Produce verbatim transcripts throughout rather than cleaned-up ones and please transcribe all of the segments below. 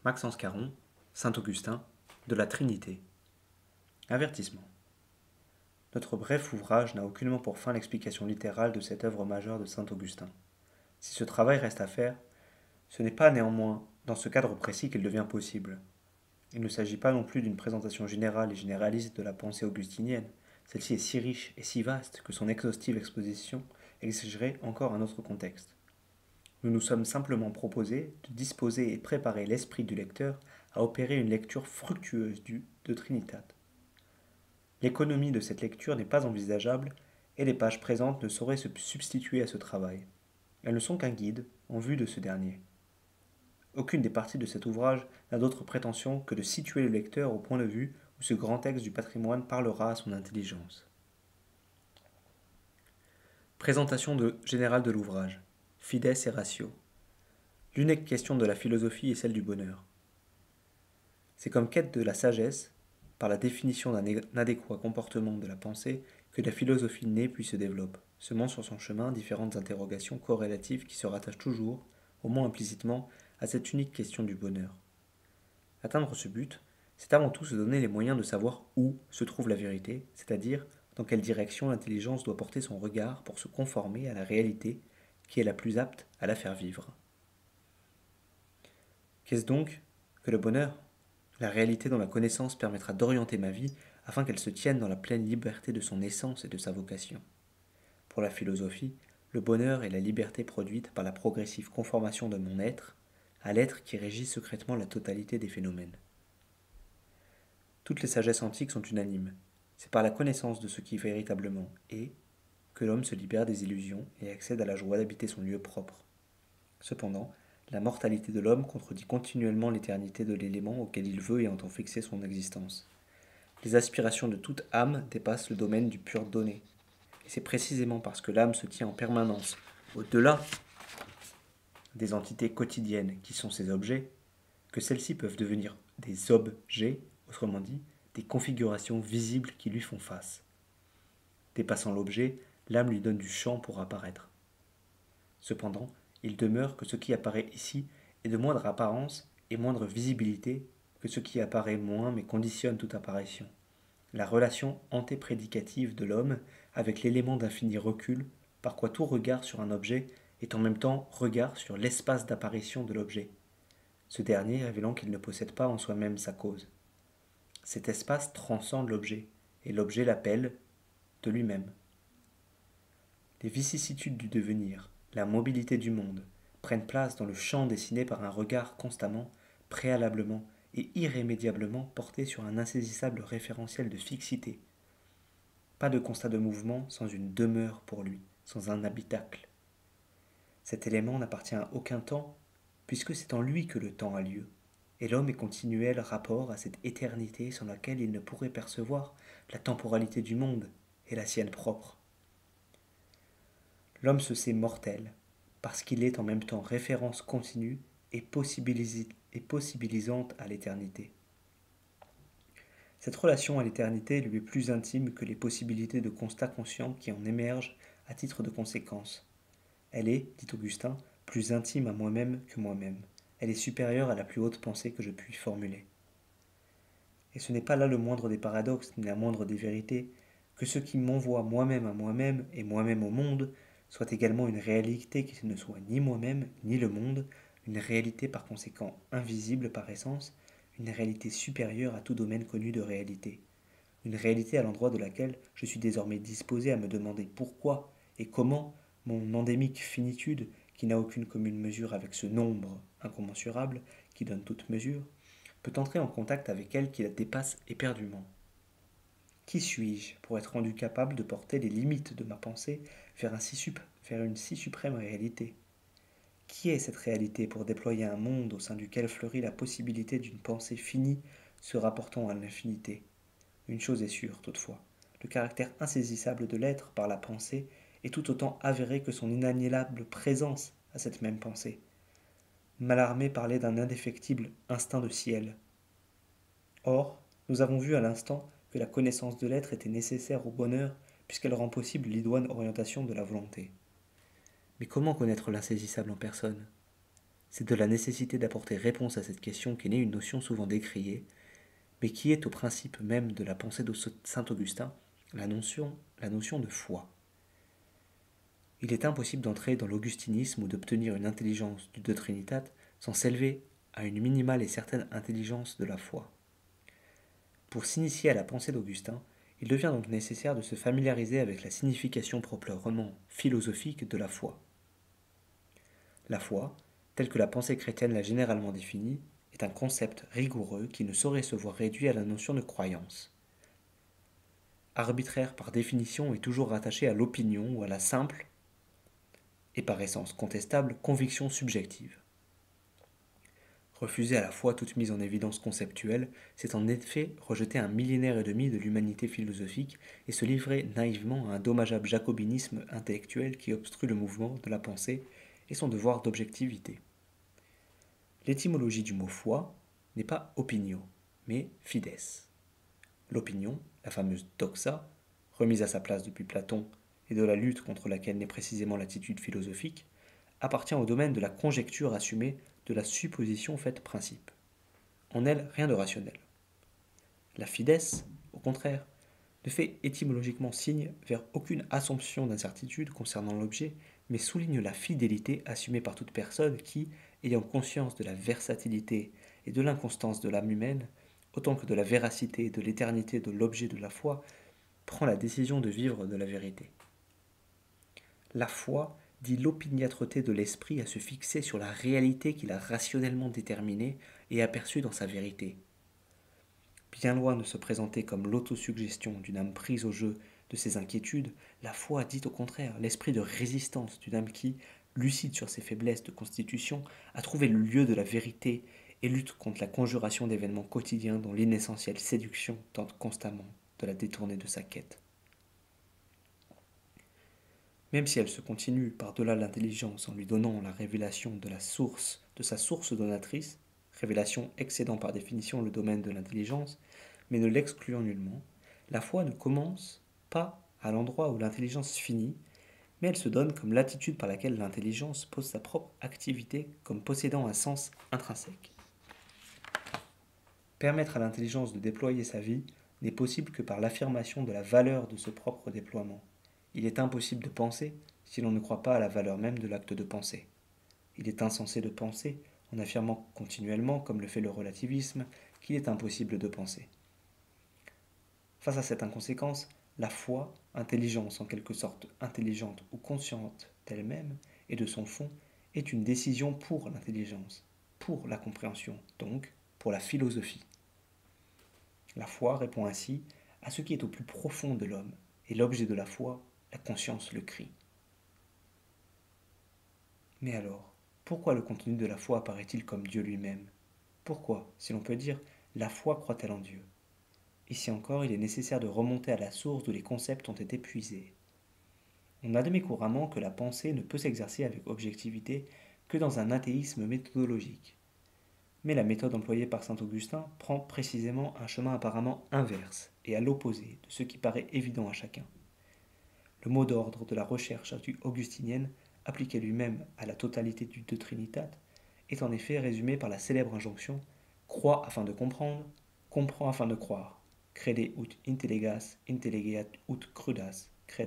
Maxence Caron, Saint-Augustin, de la Trinité. Avertissement. Notre bref ouvrage n'a aucunement pour fin l'explication littérale de cette œuvre majeure de Saint-Augustin. Si ce travail reste à faire, ce n'est pas néanmoins dans ce cadre précis qu'il devient possible. Il ne s'agit pas non plus d'une présentation générale et généraliste de la pensée augustinienne. Celle-ci est si riche et si vaste que son exhaustive exposition exigerait encore un autre contexte. Nous nous sommes simplement proposés de disposer et préparer l'esprit du lecteur à opérer une lecture fructueuse du De Trinitate. L'économie de cette lecture n'est pas envisageable et les pages présentes ne sauraient se substituer à ce travail. Elles ne sont qu'un guide en vue de ce dernier. Aucune des parties de cet ouvrage n'a d'autre prétention que de situer le lecteur au point de vue où ce grand texte du patrimoine parlera à son intelligence. Présentation de, générale de l'ouvrage. Fides et ratio. L'unique question de la philosophie est celle du bonheur. C'est comme quête de la sagesse, par la définition d'un adéquat comportement de la pensée, que la philosophie naît puis se développe, semant sur son chemin différentes interrogations corrélatives qui se rattachent toujours, au moins implicitement, à cette unique question du bonheur. Atteindre ce but, c'est avant tout se donner les moyens de savoir où se trouve la vérité, c'est-à-dire dans quelle direction l'intelligence doit porter son regard pour se conformer à la réalité qui est la plus apte à la faire vivre. Qu'est-ce donc que le bonheur ? La réalité dont la connaissance permettra d'orienter ma vie afin qu'elle se tienne dans la pleine liberté de son essence et de sa vocation. Pour la philosophie, le bonheur est la liberté produite par la progressive conformation de mon être à l'être qui régit secrètement la totalité des phénomènes. Toutes les sagesses antiques sont unanimes. C'est par la connaissance de ce qui véritablement est que l'homme se libère des illusions et accède à la joie d'habiter son lieu propre. Cependant, la mortalité de l'homme contredit continuellement l'éternité de l'élément auquel il veut et entend fixer son existence. Les aspirations de toute âme dépassent le domaine du pur donné. Et c'est précisément parce que l'âme se tient en permanence au-delà des entités quotidiennes qui sont ses objets, que celles-ci peuvent devenir des objets, autrement dit, des configurations visibles qui lui font face. Dépassant l'objet, l'âme lui donne du champ pour apparaître. Cependant, il demeure que ce qui apparaît ici est de moindre apparence et moindre visibilité que ce qui apparaît moins mais conditionne toute apparition. La relation antéprédicative de l'homme avec l'élément d'infini recul, par quoi tout regard sur un objet est en même temps regard sur l'espace d'apparition de l'objet, ce dernier révélant qu'il ne possède pas en soi-même sa cause. Cet espace transcende l'objet, et l'objet l'appelle de lui-même. Les vicissitudes du devenir, la mobilité du monde, prennent place dans le champ dessiné par un regard constamment, préalablement et irrémédiablement porté sur un insaisissable référentiel de fixité. Pas de constat de mouvement sans une demeure pour lui, sans un habitacle. Cet élément n'appartient à aucun temps, puisque c'est en lui que le temps a lieu, et l'homme est continuel rapport à cette éternité sans laquelle il ne pourrait percevoir la temporalité du monde et la sienne propre. L'homme se sait mortel, parce qu'il est en même temps référence continue et, possibilis- et possibilisante à l'éternité. Cette relation à l'éternité lui est plus intime que les possibilités de constat conscient qui en émergent à titre de conséquence. Elle est, dit Augustin, plus intime à moi-même que moi-même. Elle est supérieure à la plus haute pensée que je puis formuler. Et ce n'est pas là le moindre des paradoxes, ni la moindre des vérités, que ce qui m'envoie moi-même à moi-même et moi-même au monde soit également une réalité qui ne soit ni moi-même ni le monde, une réalité par conséquent invisible par essence, une réalité supérieure à tout domaine connu de réalité, une réalité à l'endroit de laquelle je suis désormais disposé à me demander pourquoi et comment mon endémique finitude, qui n'a aucune commune mesure avec ce nombre incommensurable qui donne toute mesure, peut entrer en contact avec elle qui la dépasse éperdument. Qui suis-je pour être rendu capable de porter les limites de ma pensée vers, un si sup- vers une si suprême réalité ? Qui est cette réalité pour déployer un monde au sein duquel fleurit la possibilité d'une pensée finie se rapportant à l'infinité ? Une chose est sûre, toutefois, le caractère insaisissable de l'être par la pensée est tout autant avéré que son inaliénable présence à cette même pensée. Mallarmé parlait d'un indéfectible instinct de ciel. Or, nous avons vu à l'instant que la connaissance de l'être était nécessaire au bonheur puisqu'elle rend possible l'idoine orientation de la volonté. Mais comment connaître l'insaisissable en personne ? C'est de la nécessité d'apporter réponse à cette question qu'est née une notion souvent décriée, mais qui est au principe même de la pensée de saint Augustin, la notion, la notion de foi. Il est impossible d'entrer dans l'augustinisme ou d'obtenir une intelligence du De Trinitate sans s'élever à une minimale et certaine intelligence de la foi. Pour s'initier à la pensée d'Augustin, il devient donc nécessaire de se familiariser avec la signification proprement philosophique de la foi. La foi, telle que la pensée chrétienne l'a généralement définie, est un concept rigoureux qui ne saurait se voir réduit à la notion de croyance. Arbitraire par définition et toujours rattaché à l'opinion ou à la simple, et par essence contestable, conviction subjective. Refuser à la fois toute mise en évidence conceptuelle, c'est en effet rejeter un millénaire et demi de l'humanité philosophique et se livrer naïvement à un dommageable jacobinisme intellectuel qui obstrue le mouvement de la pensée et son devoir d'objectivité. L'étymologie du mot foi n'est pas opinio, mais fides. L'opinion, la fameuse doxa, remise à sa place depuis Platon et de la lutte contre laquelle naît précisément l'attitude philosophique, appartient au domaine de la conjecture assumée, de la supposition faite principe. En elle, rien de rationnel. La fides, au contraire, ne fait étymologiquement signe vers aucune assomption d'incertitude concernant l'objet, mais souligne la fidélité assumée par toute personne qui, ayant conscience de la versatilité et de l'inconstance de l'âme humaine, autant que de la véracité et de l'éternité de l'objet de la foi, prend la décision de vivre de la vérité. La foi dit l'opiniâtreté de l'esprit à se fixer sur la réalité qu'il a rationnellement déterminée et aperçue dans sa vérité. Bien loin de se présenter comme l'autosuggestion d'une âme prise au jeu de ses inquiétudes, la foi dit au contraire l'esprit de résistance d'une âme qui, lucide sur ses faiblesses de constitution, a trouvé le lieu de la vérité et lutte contre la conjuration d'événements quotidiens dont l'inessentielle séduction tente constamment de la détourner de sa quête. Même si elle se continue par-delà l'intelligence en lui donnant la révélation de la source, de sa source donatrice, révélation excédant par définition le domaine de l'intelligence, mais ne l'excluant nullement, la foi ne commence pas à l'endroit où l'intelligence finit, mais elle se donne comme l'attitude par laquelle l'intelligence pose sa propre activité comme possédant un sens intrinsèque. Permettre à l'intelligence de déployer sa vie n'est possible que par l'affirmation de la valeur de ce propre déploiement. Il est impossible de penser si l'on ne croit pas à la valeur même de l'acte de penser. Il est insensé de penser en affirmant continuellement, comme le fait le relativisme, qu'il est impossible de penser. Face à cette inconséquence, la foi, intelligence en quelque sorte intelligente ou consciente d'elle-même et de son fond, est une décision pour l'intelligence, pour la compréhension, donc pour la philosophie. La foi répond ainsi à ce qui est au plus profond de l'homme, et l'objet de la foi, la conscience le crie. Mais alors, pourquoi le contenu de la foi apparaît-il comme Dieu lui-même? Pourquoi, si l'on peut dire, la foi croit-elle en Dieu? Ici encore, il est nécessaire de remonter à la source d'où les concepts ont été puisés. On admet couramment que la pensée ne peut s'exercer avec objectivité que dans un athéisme méthodologique. Mais la méthode employée par saint Augustin prend précisément un chemin apparemment inverse et à l'opposé de ce qui paraît évident à chacun. Le mot d'ordre de la recherche augustinienne, appliqué lui-même à la totalité du De Trinitate, est en effet résumé par la célèbre injonction « crois afin de comprendre, comprends afin de croire, crede ut intellegas, intellegeat ut crudas, credas ».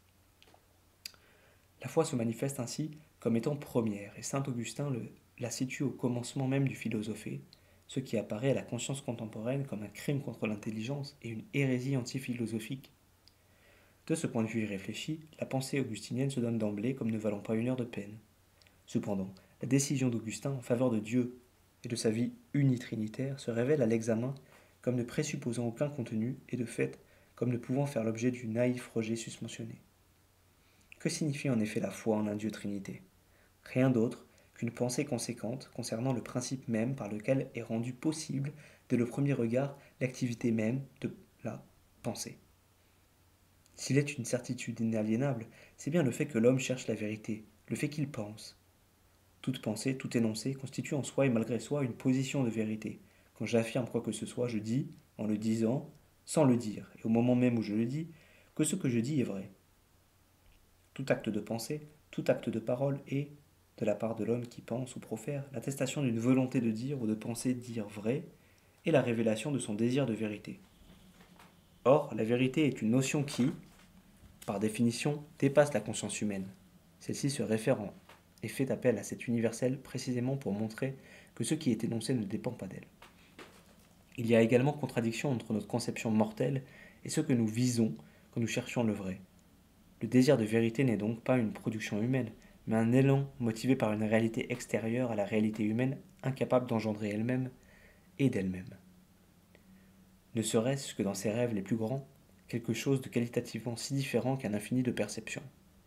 La foi se manifeste ainsi comme étant première, et saint Augustin le, la situe au commencement même du philosophé, ce qui apparaît à la conscience contemporaine comme un crime contre l'intelligence et une hérésie anti-philosophique. De ce point de vue irréfléchi, la pensée augustinienne se donne d'emblée comme ne valant pas une heure de peine. Cependant, la décision d'Augustin en faveur de Dieu et de sa vie unitrinitaire se révèle à l'examen comme ne présupposant aucun contenu et de fait comme ne pouvant faire l'objet du naïf rejet susmentionné. Que signifie en effet la foi en un Dieu Trinité? Rien d'autre qu'une pensée conséquente concernant le principe même par lequel est rendue possible, dès le premier regard, l'activité même de la pensée. S'il est une certitude inaliénable, c'est bien le fait que l'homme cherche la vérité, le fait qu'il pense. Toute pensée, tout énoncé constitue en soi et malgré soi une position de vérité. Quand j'affirme quoi que ce soit, je dis, en le disant, sans le dire, et au moment même où je le dis, que ce que je dis est vrai. Tout acte de pensée, tout acte de parole est, de la part de l'homme qui pense ou profère, l'attestation d'une volonté de dire ou de penser dire vrai, et la révélation de son désir de vérité. Or, la vérité est une notion qui, par définition, dépasse la conscience humaine. Celle-ci se réfère en et fait appel à cet universel précisément pour montrer que ce qui est énoncé ne dépend pas d'elle. Il y a également contradiction entre notre conception mortelle et ce que nous visons quand nous cherchons le vrai. Le désir de vérité n'est donc pas une production humaine, mais un élan motivé par une réalité extérieure à la réalité humaine, incapable d'engendrer elle-même et d'elle-même. Ne serait-ce que dans ses rêves les plus grands, quelque chose de qualitativement si différent qu'un infini de perceptions.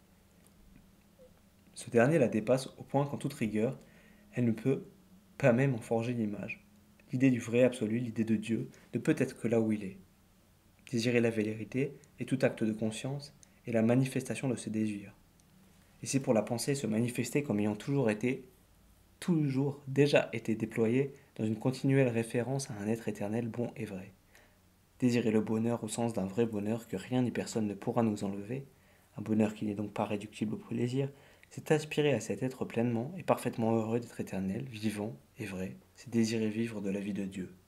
Ce dernier la dépasse au point qu'en toute rigueur, elle ne peut pas même en forger l'image. L'idée du vrai absolu, l'idée de Dieu, ne peut être que là où il est. Désirer la vérité est tout acte de conscience et la manifestation de ce désir. Et c'est pour la pensée se manifester comme ayant toujours été, toujours déjà été déployée dans une continuelle référence à un être éternel bon et vrai. Désirer le bonheur au sens d'un vrai bonheur que rien ni personne ne pourra nous enlever, un bonheur qui n'est donc pas réductible au plaisir, c'est aspirer à cet être pleinement et parfaitement heureux d'être éternel, vivant et vrai, c'est désirer vivre de la vie de Dieu.